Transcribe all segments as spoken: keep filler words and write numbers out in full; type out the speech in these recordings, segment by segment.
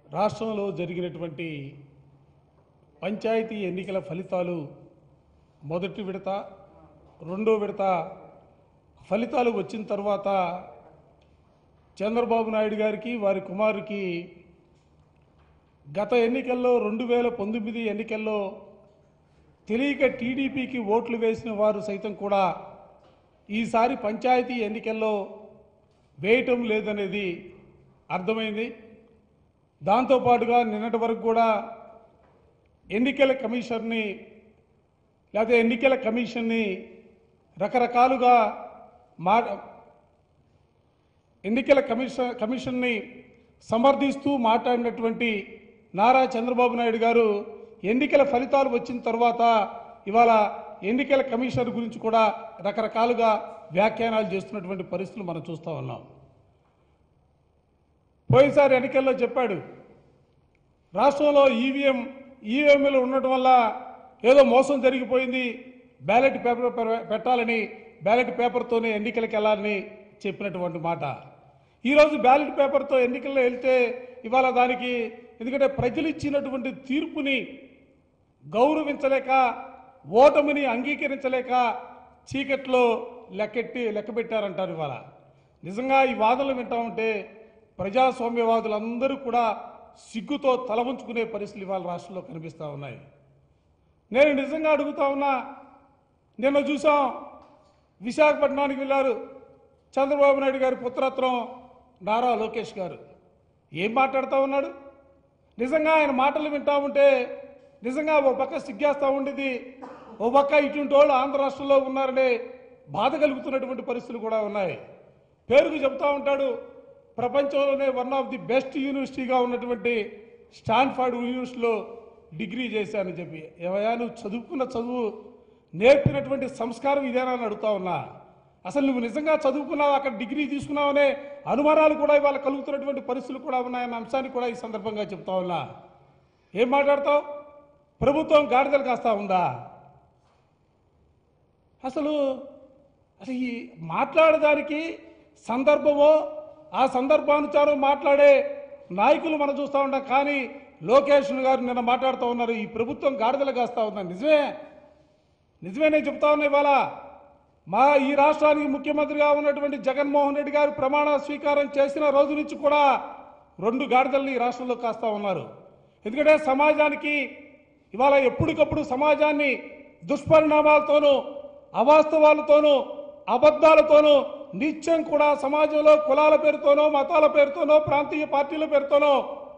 రాష్ట్రంలో జరిగినటువంటి పంచాయతీ ఎన్నికల ఫలితాలు మొదటి విడత రెండో విడత ఫలితాలు వచ్చిన తర్వాత చంద్రబాబు నాయుడు గారికి వారి కుమారుకి గత ఎన్నికల్లో రెండు వేల పంతొమ్మిది ఎన్నికల్లో తెలియక టీడీపీకి ఓట్లు వేసిన వారు సైతం కూడా ఈసారి పంచాయతీ ఎన్నికల్లో వేయటం లేదనేది అర్థమైంది. దాంతోపాటుగా నిన్నటి వరకు కూడా ఎన్నికల కమిషన్ని లేదా ఎన్నికల కమిషన్ని రకరకాలుగా మా ఎన్నికల కమిషన్ కమిషన్ని సమర్థిస్తూ మాట్లాడినటువంటి నారా చంద్రబాబు నాయుడు గారు ఎన్నికల ఫలితాలు వచ్చిన తర్వాత ఇవాళ ఎన్నికల కమిషన్ గురించి కూడా రకరకాలుగా వ్యాఖ్యానాలు చేస్తున్నటువంటి పరిస్థితులు మనం చూస్తూ ఉన్నాం. పోయినసారి ఎన్నికల్లో చెప్పాడు రాష్ట్రంలో ఈవీఎం ఈవీఎంలు ఉండటం వల్ల ఏదో మోసం జరిగిపోయింది, బ్యాలెట్ పేపర్ పెట్టాలని బ్యాలెట్ పేపర్తోనే ఎన్నికలకు వెళ్ళాలని చెప్పినటువంటి మాట. ఈరోజు బ్యాలెట్ పేపర్తో ఎన్నికల్లో వెళ్తే ఇవాళ దానికి ఎందుకంటే ప్రజలు ఇచ్చినటువంటి తీర్పుని గౌరవించలేక ఓటమిని అంగీకరించలేక చీకట్లో లెక్కెట్టి లెక్క పెట్టారంటారు. ఇవాళ నిజంగా ఈ వాదనలు వింటా ఉంటే ప్రజాస్వామ్యవాదులందరూ కూడా సిగ్గుతో తల ఉంచుకునే పరిస్థితులు ఇవాళ రాష్ట్రంలో కనిపిస్తూ ఉన్నాయి. నేను నిజంగా అడుగుతా ఉన్నా, నిన్న చూసాం విశాఖపట్నానికి వెళ్ళారు చంద్రబాబు నాయుడు గారి పుత్రరత్నం నారా లోకేష్ గారు. ఏం మాట్లాడుతూ ఉన్నాడు? నిజంగా ఆయన మాటలు వింటా ఉంటే నిజంగా ఓ పక్క సిగ్గేస్తూ ఉండేది, ఓ పక్క ఇటువంటి వాళ్ళు ఆంధ్ర రాష్ట్రంలో ఉన్నారనే బాధ కలుగుతున్నటువంటి పరిస్థితులు కూడా ఉన్నాయి. పేరుకు చెప్తా ఉంటాడు ప్రపంచంలోనే వన్ ఆఫ్ ది బెస్ట్ యూనివర్సిటీగా ఉన్నటువంటి స్టాన్ఫర్డ్ యూనివర్సిటీలో డిగ్రీ చేశానని చెప్పి, ఏమయ్యా నువ్వు చదువుకున్న చదువు నేర్పినటువంటి సంస్కారం ఇదేనా అని అడుగుతా ఉన్నా. అసలు నువ్వు నిజంగా చదువుకున్నావు, అక్కడ డిగ్రీ తీసుకున్నావనే అనుమానాలు కూడా ఇవాళ కలుగుతున్నటువంటి పరిస్థితులు కూడా ఉన్నాయన్న అంశాన్ని కూడా ఈ సందర్భంగా చెప్తా ఉన్నా. ఏం మాట్లాడతావు? ప్రభుత్వం గాడిదలు కాస్తా ఉందా? అసలు అసలు ఈ మాట్లాడడానికి సందర్భమో ఆ సందర్భానుసారం మాట్లాడే నాయకులు మనం చూస్తూ ఉంటాం. కానీ లోకేష్ గారు నిన్న మాట్లాడుతూ ఉన్నారు ఈ ప్రభుత్వం గాడిదలు కాస్తా ఉన్నారు. నిజమే నిజమే నేను చెప్తా ఉన్నా. ఇవాళ మా ఈ రాష్ట్రానికి ముఖ్యమంత్రిగా ఉన్నటువంటి జగన్మోహన్ రెడ్డి గారు ప్రమాణ స్వీకారం చేసిన రోజు నుంచి కూడా రెండు గాడిదల్ని ఈ రాష్ట్రంలో కాస్తా ఉన్నారు. ఎందుకంటే సమాజానికి ఇవాళ ఎప్పటికప్పుడు సమాజాన్ని దుష్పరిణామాలతోనూ అవాస్తవాలతోనూ అబద్ధాలతోనూ నిత్యం కూడా సమాజంలో కులాల పేరుతోనో మతాల పేరుతోనో ప్రాంతీయ పార్టీల పేరుతోనో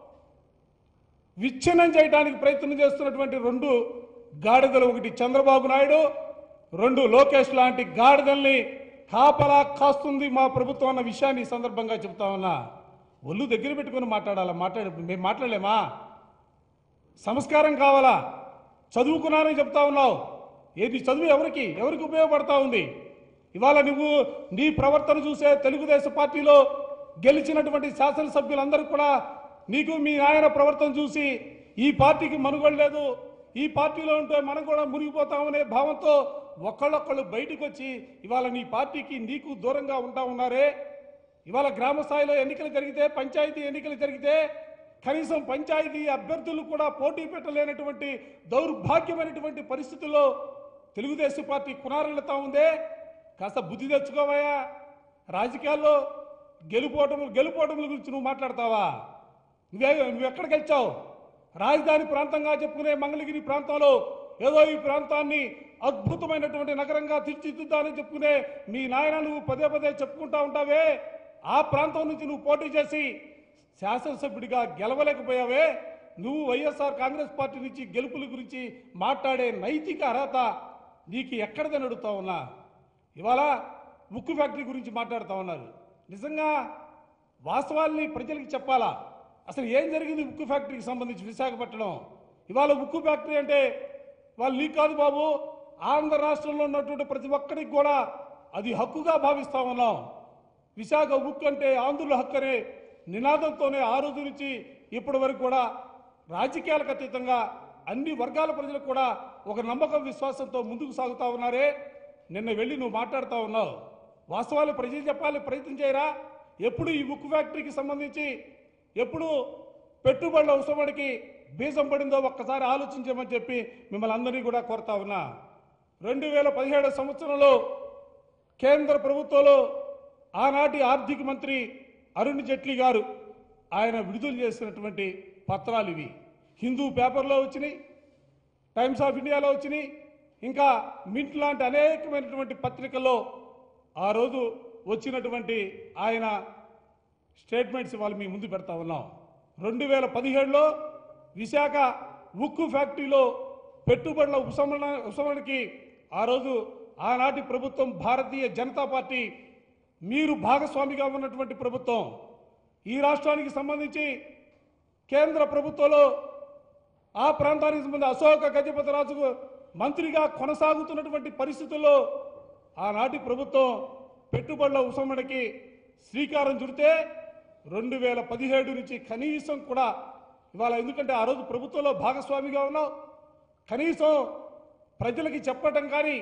విచ్ఛిన్నం చేయడానికి ప్రయత్నం చేస్తున్నటువంటి రెండు గాడిదలు, ఒకటి చంద్రబాబు నాయుడు, రెండు లోకేష్ లాంటి గాడిదల్ని కాపలా కాస్తుంది మా ప్రభుత్వం అన్న విషయాన్ని ఈ సందర్భంగా చెప్తా ఉన్నా. ఒళ్ళు దగ్గర పెట్టుకుని మాట్లాడాలా? మాట్లాడే మేము మాట్లాడలేమా? సంస్కారం కావాలా? చదువుకున్నానని చెప్తా ఉన్నావు. ఏది చదువు ఎవరికి ఎవరికి ఉపయోగపడతా ఉంది? ఇవాళ నువ్వు నీ ప్రవర్తన చూసే తెలుగుదేశం పార్టీలో గెలిచినటువంటి శాసనసభ్యులందరూ కూడా నీకు మీ ఆయన ప్రవర్తన చూసి ఈ పార్టీకి మనుగడ లేదు, ఈ పార్టీలో ఉంటే మనం కూడా మునిగిపోతామనే భావంతో ఒకళ్ళొక్కళ్ళు బయటకు వచ్చి ఇవాళ నీ పార్టీకి నీకు దూరంగా ఉంటా ఉన్నారే. ఇవాళ గ్రామ స్థాయిలో ఎన్నికలు జరిగితే, పంచాయతీ ఎన్నికలు జరిగితే కనీసం పంచాయతీ అభ్యర్థులు కూడా పోటీ పెట్టలేనటువంటి దౌర్భాగ్యమైనటువంటి పరిస్థితుల్లో తెలుగుదేశం పార్టీ కునారెళ్తా ఉందే. కాస్త బుద్ధి తెచ్చుకోవయ్యా. రాజకీయాల్లో గెలుపోవటం గెలుపోవటముల గురించి నువ్వు మాట్లాడతావా? నువ్వే నువ్వు ఎక్కడికి వచ్చావు? రాజధాని ప్రాంతంగా చెప్పుకునే మంగళగిరి ప్రాంతంలో ఏదో ఈ ప్రాంతాన్ని అద్భుతమైనటువంటి నగరంగా తీర్చిదిద్దాలని చెప్పుకునే మీ నాయన నువ్వు పదే పదే చెప్పుకుంటా ఉంటావే. ఆ ప్రాంతం నుంచి నువ్వు పోటీ చేసి శాసనసభ్యుడిగా గెలవలేకపోయావే. నువ్వు వైఎస్ఆర్ కాంగ్రెస్ పార్టీ నుంచి గెలుపుల గురించి మాట్లాడే నైతిక అర్హత నీకు ఎక్కడదని అడుగుతా ఉన్నా. ఇవాళ ఉక్కు ఫ్యాక్టరీ గురించి మాట్లాడుతూ ఉన్నారు. నిజంగా వాస్తవాల్ని ప్రజలకు చెప్పాలా? అసలు ఏం జరిగింది ఉక్కు ఫ్యాక్టరీకి సంబంధించి విశాఖపట్నం? ఇవాళ ఉక్కు ఫ్యాక్టరీ అంటే వాళ్ళు నీకు కాదు బాబు, ఆంధ్ర రాష్ట్రంలో ఉన్నటువంటి ప్రతి ఒక్కరికి కూడా అది హక్కుగా భావిస్తూ ఉన్నాం. విశాఖ ఉక్కు అంటే ఆంధ్రుల హక్కు అనే నినాదంతోనే ఆ రోజు నుంచి ఇప్పటి వరకు కూడా రాజకీయాలకు అతీతంగా అన్ని వర్గాల ప్రజలకు కూడా ఒక నమ్మకం విశ్వాసంతో ముందుకు సాగుతూ ఉన్నారే. నిన్న వెళ్ళి నువ్వు మాట్లాడుతూ ఉన్నావు. వాస్తవాలు ప్రజలు చెప్పాలి, ప్రయత్నం చేయరా? ఎప్పుడు ఈ ఉక్కు ఫ్యాక్టరీకి సంబంధించి ఎప్పుడు పెట్టుబడుల ఉపశమనకి బీజం పడిందో ఒక్కసారి ఆలోచించమని చెప్పి మిమ్మల్ని అందరినీ కూడా కోరుతా ఉన్నా. రెండు వేల పదిహేడు సంవత్సరంలో కేంద్ర ప్రభుత్వంలో ఆనాటి ఆర్థిక మంత్రి అరుణ్ జైట్లీ గారు ఆయన విడుదల చేసినటువంటి పత్రాలు ఇవి. హిందూ పేపర్లో వచ్చినాయి, టైమ్స్ ఆఫ్ ఇండియాలో వచ్చినాయి, ఇంకా మింట్ లాంటి అనేకమైనటువంటి పత్రికల్లో ఆ రోజు వచ్చినటువంటి ఆయన స్టేట్మెంట్స్ ఇవాళ మీ ముందు పెడతా ఉన్నాం. రెండు వేల పదిహేడులో విశాఖ ఉక్కు ఫ్యాక్టరీలో పెట్టుబడుల ఉపశమన ఉపశమనకి ఆ రోజు ఆనాటి ప్రభుత్వం భారతీయ జనతా పార్టీ మీరు భాగస్వామిగా ఉన్నటువంటి ప్రభుత్వం. ఈ రాష్ట్రానికి సంబంధించి కేంద్ర ప్రభుత్వంలో ఆ ప్రాంతానికి సంబంధించి అశోక గజపతిరాజుకు మంత్రిగా కొనసాగుతున్నటువంటి పరిస్థితుల్లో ఆనాటి ప్రభుత్వం పెట్టుబడుల ఉపశమనకి శ్రీకారం చుడితే రెండు వేల పదిహేడు నుంచి కనీసం కూడా ఇవాళ, ఎందుకంటే ఆ రోజు ప్రభుత్వంలో భాగస్వామిగా ఉన్నావు, కనీసం ప్రజలకి చెప్పటం కానీ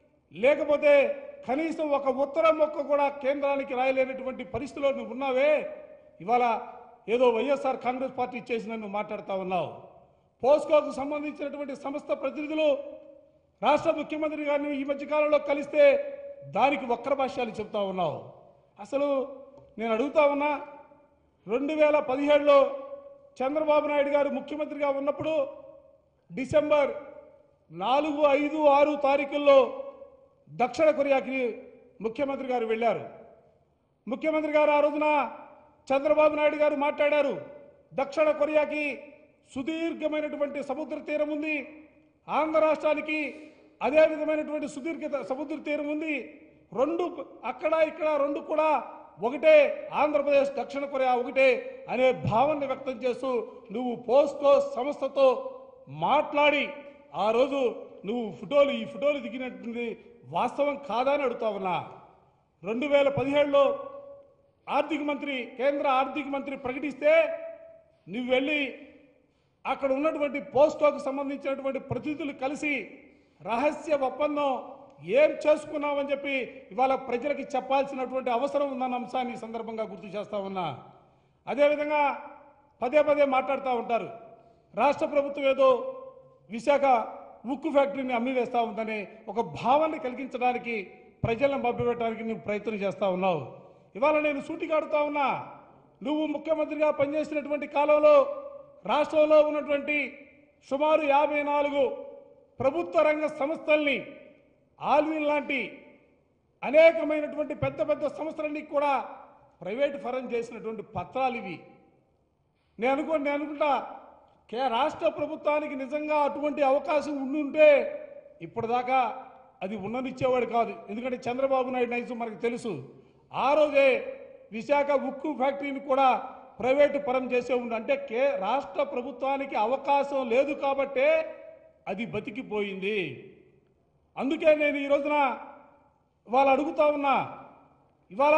లేకపోతే కనీసం ఒక ఉత్తరం మొక్క కూడా కేంద్రానికి రాయలేనటువంటి పరిస్థితిలో నువ్వు ఉన్నావే. ఇవాళ ఏదో వైఎస్ఆర్ కాంగ్రెస్ పార్టీ చేసిందని నువ్వు మాట్లాడుతూ ఉన్నావు. పోస్కోకు సంబంధించినటువంటి సంస్థ ప్రతినిధులు రాష్ట్ర ముఖ్యమంత్రి గారిని ఈ మధ్యకాలంలో కలిస్తే దానికి వక్ర భాష్యాలు చెప్తా ఉన్నావు. అసలు నేను అడుగుతా ఉన్నా, రెండు వేల పదిహేడులో చంద్రబాబు నాయుడు గారు ముఖ్యమంత్రిగా ఉన్నప్పుడు డిసెంబర్ నాలుగు ఐదు ఆరు తారీఖుల్లో దక్షిణ కొరియాకి ముఖ్యమంత్రి గారు వెళ్ళారు. ముఖ్యమంత్రి గారు ఆ రోజున చంద్రబాబు నాయుడు గారు మాట్లాడారు, దక్షిణ కొరియాకి సుదీర్ఘమైనటువంటి సముద్ర తీరం ఉంది, ఆంధ్ర రాష్ట్రానికి అదే విధమైనటువంటి సుదీర్ఘ సముద్ర తీరం ఉంది, రెండు అక్కడ ఇక్కడ రెండు కూడా ఒకటే, ఆంధ్రప్రదేశ్ దక్షిణ కొరియా ఒకటే అనే భావన వ్యక్తం చేస్తూ నువ్వు పోస్కో సంస్థతో మాట్లాడి ఆ రోజు నువ్వు ఫోటోలు ఈ ఫోటోలు దిగినటువంటి వాస్తవం కాదని అడుగుతా ఉన్నా. రెండు వేల పదిహేడులో ఆర్థిక మంత్రి కేంద్ర ఆర్థిక మంత్రి ప్రకటిస్తే నువ్వు వెళ్ళి అక్కడ ఉన్నటువంటి పోస్కోకు సంబంధించినటువంటి ప్రతినిధులు కలిసి రహస్య ఒప్పందం ఏం చేసుకున్నామని చెప్పి ఇవాళ ప్రజలకి చెప్పాల్సినటువంటి అవసరం ఉందన్న అంశాన్ని ఈ సందర్భంగా గుర్తు చేస్తా ఉన్నా. అదేవిధంగా పదే పదే మాట్లాడుతూ ఉంటారు, రాష్ట్ర ప్రభుత్వం ఏదో విశాఖ ఉక్కు ఫ్యాక్టరీని అమ్మివేస్తూ ఉందని ఒక భావాన్ని కలిగించడానికి ప్రజలను మభ్యపెట్టడానికి నువ్వు ప్రయత్నం చేస్తూ ఉన్నావు. ఇవాళ నేను సూటిగా అడుగుతా ఉన్నా, నువ్వు ముఖ్యమంత్రిగా పనిచేసినటువంటి కాలంలో రాష్ట్రంలో ఉన్నటువంటి సుమారు యాభై నాలుగు ప్రభుత్వ రంగ సంస్థల్ని, ఆల్విన్ లాంటి అనేకమైనటువంటి పెద్ద పెద్ద సంస్థలన్నీ కూడా ప్రైవేట్ ఫరం చేసినటువంటి పత్రాలు ఇవి. నేను అనుకో నేను అనుకుంటా కే రాష్ట్ర ప్రభుత్వానికి నిజంగా అటువంటి అవకాశం ఉండుంటే ఇప్పటిదాకా అది ఉండనిచ్చేవాడు కాదు. ఎందుకంటే చంద్రబాబు నాయుడు నైజం మనకు తెలుసు. ఆ రోజే విశాఖ ఉక్కు ఫ్యాక్టరీని కూడా ప్రైవేటు పరం చేసే ఉండు. అంటే కే రాష్ట్ర ప్రభుత్వానికి అవకాశం లేదు కాబట్టే అది బతికిపోయింది. అందుకే నేను ఈ రోజున ఇవాళ అడుగుతా ఉన్నా, ఇవాళ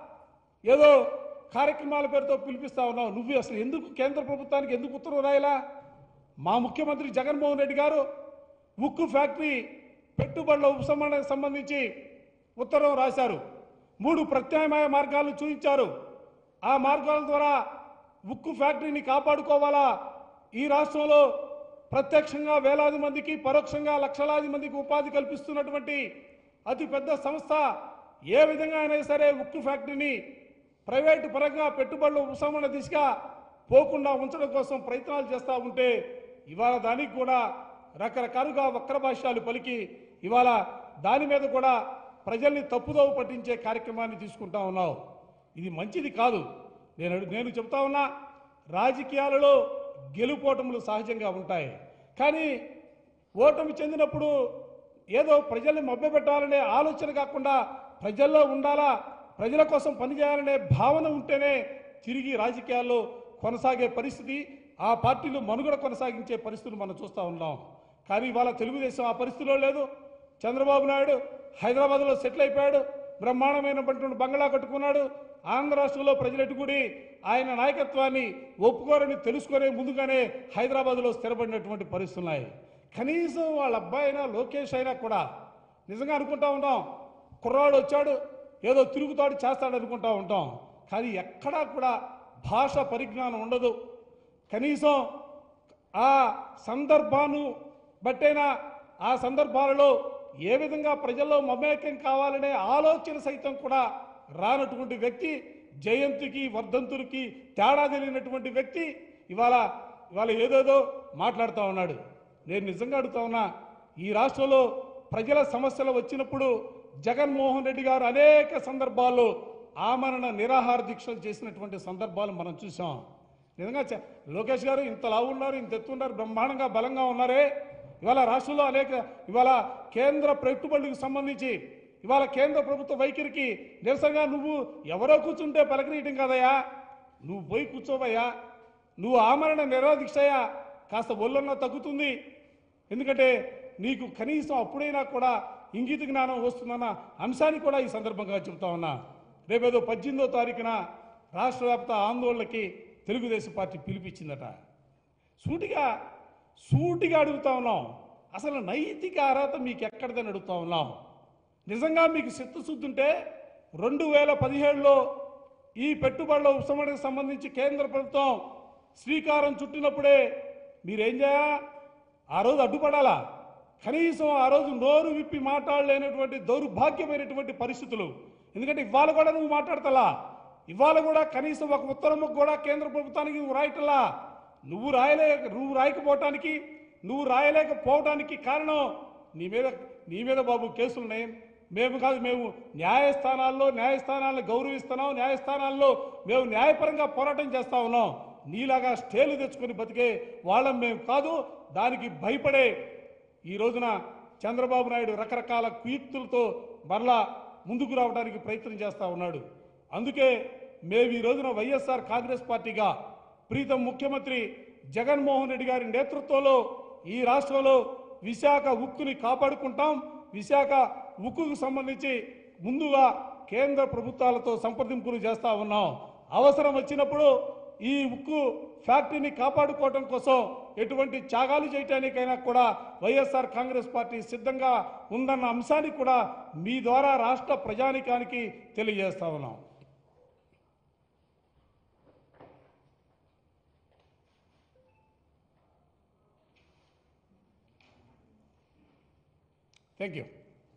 ఏదో కార్యక్రమాల పేరుతో పిలిపిస్తా ఉన్నావు. నువ్వు అసలు ఎందుకు కేంద్ర ప్రభుత్వానికి ఎందుకు ఉత్తర్వు రాయలా? మా ముఖ్యమంత్రి జగన్మోహన్ రెడ్డి గారు ఉక్కు ఫ్యాక్టరీ పెట్టుబడుల ఉపశమనానికి సంబంధించి ఉత్తర్వు రాశారు. మూడు ప్రత్యామ్నాయ మార్గాలను చూపించారు. ఆ మార్గాల ద్వారా ఉక్కు ఫ్యాక్టరీని కాపాడుకోవాలా, ఈ రాష్ట్రంలో ప్రత్యక్షంగా వేలాది మందికి పరోక్షంగా లక్షలాది మందికి ఉపాధి కల్పిస్తున్నటువంటి అతిపెద్ద సంస్థ ఏ విధంగా అయినా సరే ఉక్కు ఫ్యాక్టరీని ప్రైవేటు పరంగా పెట్టుబడుల ఉపశమన దిశగా పోకుండా ఉంచడం కోసం ప్రయత్నాలు చేస్తూ ఉంటే ఇవాళ దానికి కూడా రకరకాలుగా వక్ర భాష్యాలు పలికి ఇవాళ దాని మీద కూడా ప్రజల్ని తప్పుదోవ పట్టించే కార్యక్రమాన్ని తీసుకుంటా ఉన్నావు. ఇది మంచిది కాదు. నేను నేను చెప్తా ఉన్నా, రాజకీయాలలో గెలుపోటములు సహజంగా ఉంటాయి. కానీ ఓటమి చెందినప్పుడు ఏదో ప్రజల్ని మభ్యపెట్టాలనే ఆలోచన కాకుండా ప్రజల్లో ఉండాలా, ప్రజల కోసం పనిచేయాలనే భావన ఉంటేనే తిరిగి రాజకీయాల్లో కొనసాగే పరిస్థితి, ఆ పార్టీలు మనుగడ కొనసాగించే పరిస్థితులు మనం చూస్తూ ఉన్నాం. కానీ ఇవాళ తెలుగుదేశం ఆ పరిస్థితిలో లేదు. చంద్రబాబు నాయుడు హైదరాబాద్లో సెటిల్ అయిపోయాడు, బ్రహ్మాండమైనటువంటి బంగ్లా కట్టుకున్నాడు. ఆంధ్ర రాష్ట్రంలో ప్రజలెటు కూడా ఆయన నాయకత్వాన్ని ఒప్పుకోరని తెలుసుకునే ముందుగానే హైదరాబాద్లో స్థిరపడినటువంటి పరిస్థితులు ఉన్నాయి. కనీసం వాళ్ళ అబ్బాయి అయినా లోకేష్ అయినా కూడా నిజంగా అనుకుంటా ఉంటాం, కుర్రాడు వచ్చాడు ఏదో తిరుగుతాడు చేస్తాడు అనుకుంటా ఉంటాం. కానీ ఎక్కడా కూడా భాష పరిజ్ఞానం ఉండదు, కనీసం ఆ సందర్భాన్ని బట్టైనా ఆ సందర్భాలలో ఏ విధంగా ప్రజల్లో మమేకం కావాలనే ఆలోచన సైతం కూడా రానటువంటి వ్యక్తి, జయంతికి వర్ధంతులకి తేడా తెలియనటువంటి వ్యక్తి ఇవాళ ఇవాళ ఏదేదో మాట్లాడుతూ ఉన్నాడు. నేను నిజంగా అడుగుతా ఉన్నా, ఈ రాష్ట్రంలో ప్రజల సమస్యలు వచ్చినప్పుడు జగన్మోహన్ రెడ్డి గారు అనేక సందర్భాల్లో ఆమరణ నిరాహార దీక్షలు చేసినటువంటి సందర్భాలు మనం చూసాం. నిజంగా లోకేష్ గారు ఇంతలా ఉన్నారు, ఇంత ఎత్తున్నారు, బ్రహ్మాండంగా బలంగా ఉన్నారే. ఇవాళ రాష్ట్రంలో అనేక ఇవాళ కేంద్ర పెట్టుబడులకు సంబంధించి ఇవాళ కేంద్ర ప్రభుత్వ వైఖరికి నిరసనగా నువ్వు ఎవరో కూర్చుంటే పలకరీయటం కదయ్యా, నువ్వు పోయి కూర్చోవయ్యా, నువ్వు ఆమరణ నిరాదీక్షయ్యా, కాస్త ఒళ్ళన్నా తగ్గుతుంది. ఎందుకంటే నీకు కనీసం అప్పుడైనా కూడా ఇంగిత జ్ఞానం వస్తుందన్న అంశాన్ని కూడా ఈ సందర్భంగా చెబుతా ఉన్నా. రేపేదో పద్దెనిమిదో తారీఖున రాష్ట్ర వ్యాప్త ఆందోళనకి తెలుగుదేశం పార్టీ పిలిపించిందట. సూటిగా సూటిగా అడుగుతా ఉన్నాం, అసలు నైతిక అర్హత మీకు ఎక్కడిదని అడుగుతా ఉన్నాం. నిజంగా మీకు చిత్తశుద్ధి ఉంటే రెండు వేల పదిహేడులో ఈ పెట్టుబడుల ఉపశమనకు సంబంధించి కేంద్ర ప్రభుత్వం శ్రీకారం చుట్టినప్పుడే మీరేం చేయాలా? ఆ రోజు అడ్డుపడాలా? కనీసం ఆ రోజు నోరు విప్పి మాట్లాడలేనటువంటి దౌర్భాగ్యమైనటువంటి పరిస్థితులు. ఎందుకంటే ఇవాళ కూడా నువ్వు మాట్లాడతలా, ఇవాళ కూడా కనీసం ఒక ఉత్తరము కూడా కేంద్ర ప్రభుత్వానికి నువ్వు రాయటలా. నువ్వు రాయలే నువ్వు రాయకపోవటానికి నువ్వు రాయలేకపోవటానికి కారణం నీ మీద నీ మీద బాబు కేసులున్నాయి. మేము కాదు, మేము న్యాయస్థానాల్లో న్యాయస్థానాలను గౌరవిస్తున్నాం, న్యాయస్థానాల్లో మేము న్యాయపరంగా పోరాటం చేస్తా ఉన్నాం. నీలాగా స్టేలు తెచ్చుకొని బతికే వాళ్ళం మేము కాదు. దానికి భయపడే ఈ రోజున చంద్రబాబు నాయుడు రకరకాల కుయుక్తులతో మరలా ముందుకు రావడానికి ప్రయత్నం చేస్తూ ఉన్నాడు. అందుకే మేము ఈ రోజున వైఎస్ఆర్ కాంగ్రెస్ పార్టీగా ప్రీతం ముఖ్యమంత్రి జగన్మోహన్ రెడ్డి గారి నేతృత్వంలో ఈ రాష్ట్రంలో విశాఖ ఉక్కుని కాపాడుకుంటాం. విశాఖ ఉక్కుకు సంబంధించి ముందుగా కేంద్ర ప్రభుత్వాలతో సంప్రదింపులు చేస్తూ ఉన్నాం. అవసరం వచ్చినప్పుడు ఈ ఉక్కు ఫ్యాక్టరీని కాపాడుకోవడం కోసం ఎటువంటి త్యాగాలు చేయడానికైనా కూడా వైఎస్ఆర్ కాంగ్రెస్ పార్టీ సిద్ధంగా ఉందన్న అంశాన్ని కూడా మీ ద్వారా రాష్ట్ర ప్రజానికానికి తెలియజేస్తా ఉన్నాం. Thank you.